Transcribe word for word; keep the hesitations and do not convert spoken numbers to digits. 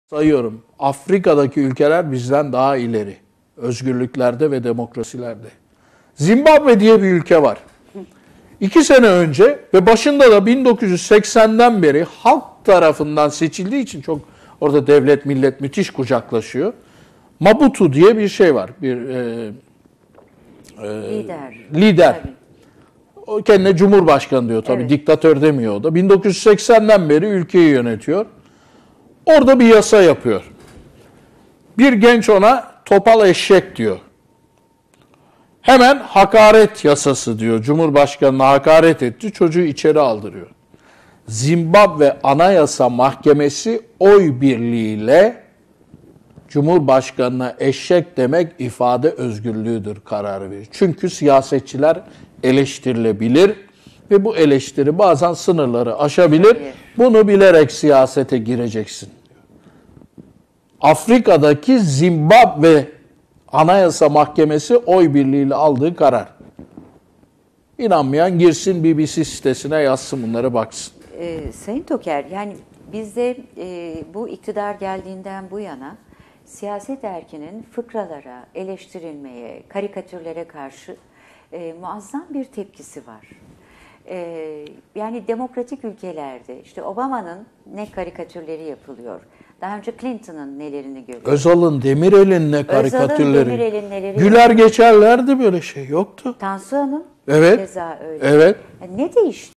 Sayıyorum. Afrika'daki ülkeler bizden daha ileri. Özgürlüklerde ve demokrasilerde. Zimbabwe diye bir ülke var. İki sene önce ve başında da bin dokuz yüz seksenden beri halk tarafından seçildiği için çok orada devlet millet müthiş kucaklaşıyor. Mabutu diye bir şey var. Bir e, e, lider. Lider. O kendine cumhurbaşkanı diyor tabii. Evet. Diktatör demiyor o da. bin dokuz yüz seksenden beri ülkeyi yönetiyor. Orada bir yasa yapıyor. Bir genç ona topal eşek diyor. Hemen hakaret yasası diyor. Cumhurbaşkanına hakaret etti. Çocuğu içeri aldırıyor. Zimbabwe Anayasa Mahkemesi oy birliğiyle Cumhurbaşkanına eşek demek ifade özgürlüğüdür kararı verir. Çünkü siyasetçiler eleştirilebilir ve bu eleştiri bazen sınırları aşabilir. Bunu bilerek siyasete gireceksin. Afrika'daki Zimbabwe Anayasa Mahkemesi oy birliğiyle aldığı karar. İnanmayan girsin B B C sitesine yazsın bunları baksın. Ee, Sayın Toker, yani bizde e, bu iktidar geldiğinden bu yana siyaset erkinin fıkralara, eleştirilmeye, karikatürlere karşı e, muazzam bir tepkisi var. E, yani demokratik ülkelerde işte Obama'nın ne karikatürleri yapılıyor. Daha önce Clinton'ın nelerini görüyoruz. Özal'ın, Demirel'in ne karikatürleri. Özal'ın, Demirel'in neleri Güler yapılıyor. geçerlerdi böyle şey. Yoktu. Tansu Hanım Evet. keza öyle. Evet. Yani ne değişti?